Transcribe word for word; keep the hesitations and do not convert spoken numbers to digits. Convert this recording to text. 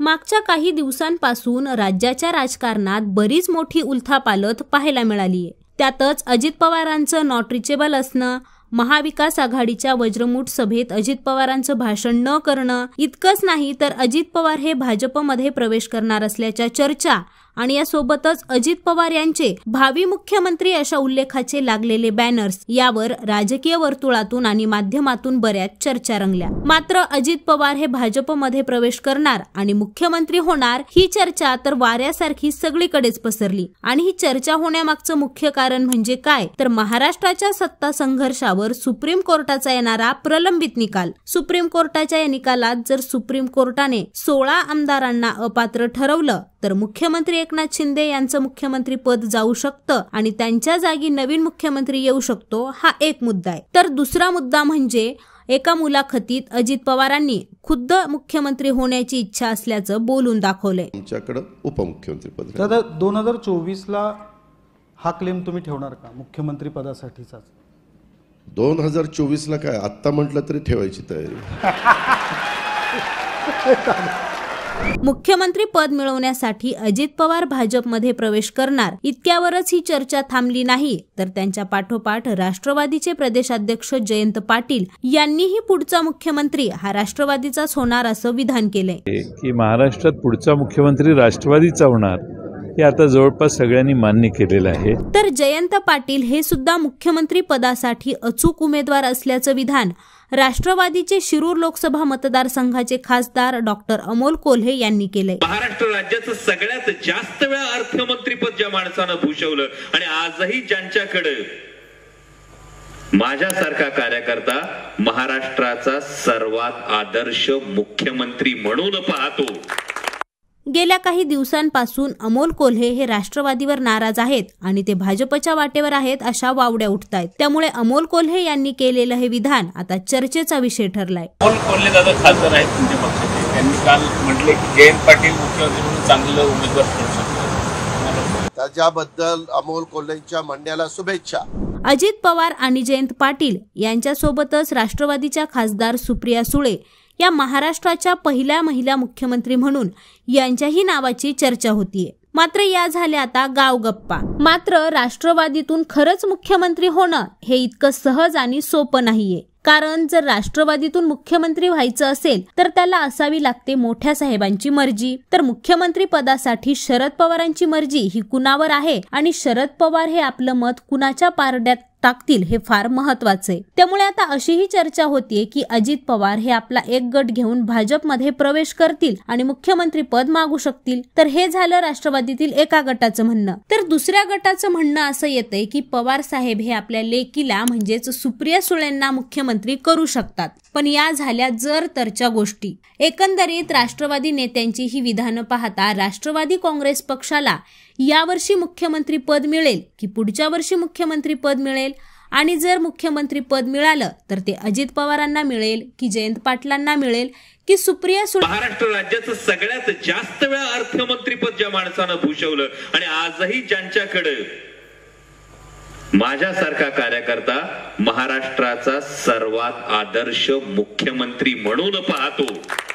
मागच्या काही दिवसांपासून राज्याच्या राजकारणात बरीच मोठी उलथापालथ पाहायला मिळालीये. त्यातच अजित पवारांचं नॉट रिचेबल असणं, महाविकास आघाडीच्या वज्रमूठ सभेत अजित पवारांचं भाषण न करणं इतकंच नाही तर अजित पवार हे भाजपमध्ये प्रवेश करणार असल्याच्या चर्चा आणि यासोबतच अजित पवार यांचे भावी मुख्यमंत्री अशा उल्लेखाचे लागलेले बॅनर्स यावर राजकीय वर्तुळातून आणि माध्यमातून बऱ्याच चर्चा रंगल्या. मात्र अजित पवार हे भाजपमध्ये प्रवेश करणार आणि मुख्यमंत्री होणार ही चर्चा तर वाऱ्यासारखी सगळीकडेच पसरली. आणि ही चर्चा होण्यामागचं मुख्य कारण म्हणजे काय तर महाराष्ट्राच्या सत्ता संघर्षावर सुप्रीम कोर्टाचा येणारा प्रलंबित निकाल. सुप्रीम कोर्टाच्या या निकालात जर सुप्रीम कोर्टाने सोळा आमदारांना अपात्र ठरवलं तर मुख्यमंत्री एकनाथ शिंदे यांचं मुख्यमंत्री पद जाऊ शकतं आणि त्यांच्या जागी नवीन मुख्यमंत्री येऊ शकतो हा एक मुद्दा आहे. तर दुसरा मुद्दा म्हणजे एका मुलाखतीत अजित पवारांनी खुद्द मुख्यमंत्री होण्याची इच्छा असल्याचं बोलून दाखवलंय. आमच्याकडे उपमुख्यमंत्री पद. दादा दोन हजार चोवीस ला हा क्लेम तुम्ही ठेवणार का मुख्यमंत्री पदासाठीचा? दोन हजार चोवीस ला काय आत्ता म्हटलं तरी ठेवायची तयारी. मुख्यमंत्री पद मिळवण्यासाठी अजित पवार भाजपमध्ये प्रवेश करणार इतक्यावरच ही चर्चा थांबली नाही तर त्यांच्या पाठोपाठ राष्ट्रवादीचे प्रदेशाध्यक्ष जयंत पाटील यांनीही पुढचा मुख्यमंत्री हा राष्ट्रवादीचाच होणार असं विधान केलंय. की महाराष्ट्रात पुढचा मुख्यमंत्री राष्ट्रवादीचा होणार हे आता जवळपास सगळ्यांनी मान्य केलेलं आहे. तर जयंत पाटील हे सुद्धा मुख्यमंत्री पदासाठी अचूक उमेदवार असल्याचं विधान राष्ट्रवादीचे शिरूर लोकसभा मतदारसंघाचे खासदार डॉक्टर अमोल कोल्हे यांनी केलंय. महाराष्ट्र राज्याचं सगळ्यात जास्त वेळा अर्थमंत्रीपद ज्या माणसानं भूषवलं आणि आजही ज्यांच्याकडे माझ्यासारखा कार्यकर्ता महाराष्ट्राचा सर्वात आदर्श मुख्यमंत्री म्हणून पाहतो. गेल्या काही दिवसांपासून अमोल कोल्हे हे राष्ट्रवादीवर नाराज आहेत आणि ते भाजपच्या वाटेवर आहेत अशा वावड्या उठतायत. त्यामुळे अमोल कोल्हे यांनी केलेलं हे विधान आता चर्चेचा विषय ठरलाय. अमोल कोल्हे दादा खासदार आहेत तुमच्या पक्षाचे, त्यांनी काल म्हटले की जयंत पाटील मुख्यमंत्री म्हणून चांगलं उमेदवार ठरू शकतात. त्याच्याबद्दल अमोल कोल्हेंच्या म्हणण्याला शुभेच्छा. अजित पवार आणि जयंत पाटील यांच्यासोबतच राष्ट्रवादीच्या खासदार सुप्रिया सुळे या महाराष्ट्राच्या पहिल्या महिला मुख्यमंत्री म्हणून यांच्याही नावाची चर्चा होतीये. मात्र या झाल्या आता गावगप्पा. मात्र राष्ट्रवादीतून खरंच मुख्यमंत्री होणं हे इतकं सहज आणि सोपं नाहीये. कारण जर राष्ट्रवादीतून मुख्यमंत्री व्हायचं असेल तर त्याला असावी लागते मोठ्या साहेबांची मर्जी. तर मुख्यमंत्री पदासाठी शरद पवारांची मर्जी ही कुणावर आहे आणि शरद पवार हे आपलं मत कुणाच्या पारड्यात टाकतील हे फार महत्वाचं आहे. त्यामुळे आता अशीही चर्चा होतीये की अजित पवार हे आपला एक गट घेऊन भाजपमध्ये प्रवेश करतील आणि मुख्यमंत्री पद मागू शकतील. तर हे झालं राष्ट्रवादीतील एका गटाचं म्हणणं. तर दुसऱ्या गटाचं म्हणणं असं येतंय की पवार साहेब हे आपल्या लेकीला म्हणजेच सुप्रिया सुळेंना मुख्यमंत्री करू शकतात. पण या झाल्या जर तरच्या गोष्टी. एकंदरीत राष्ट्रवादी नेत्यांची ही विधानं पाहता राष्ट्रवादी काँग्रेस पक्षाला यावर्षी मुख्यमंत्री पद मिळेल की पुढच्या वर्षी मुख्यमंत्री पद मिळेल आणि जर मुख्यमंत्री पद मिळालं तर ते अजित पवारांना मिळेल की जयंत पाटलांना मिळेल की सुप्रिया सुळे. महाराष्ट्र राज्याचं सगळ्यात जास्त वेळा अर्थमंत्रीपद ज्या माणसानं भूषवलं आणि आजही ज्यांच्याकडे माझ्यासारखा कार्यकर्ता महाराष्ट्राचा सर्वात आदर्श मुख्यमंत्री म्हणून पाहतो.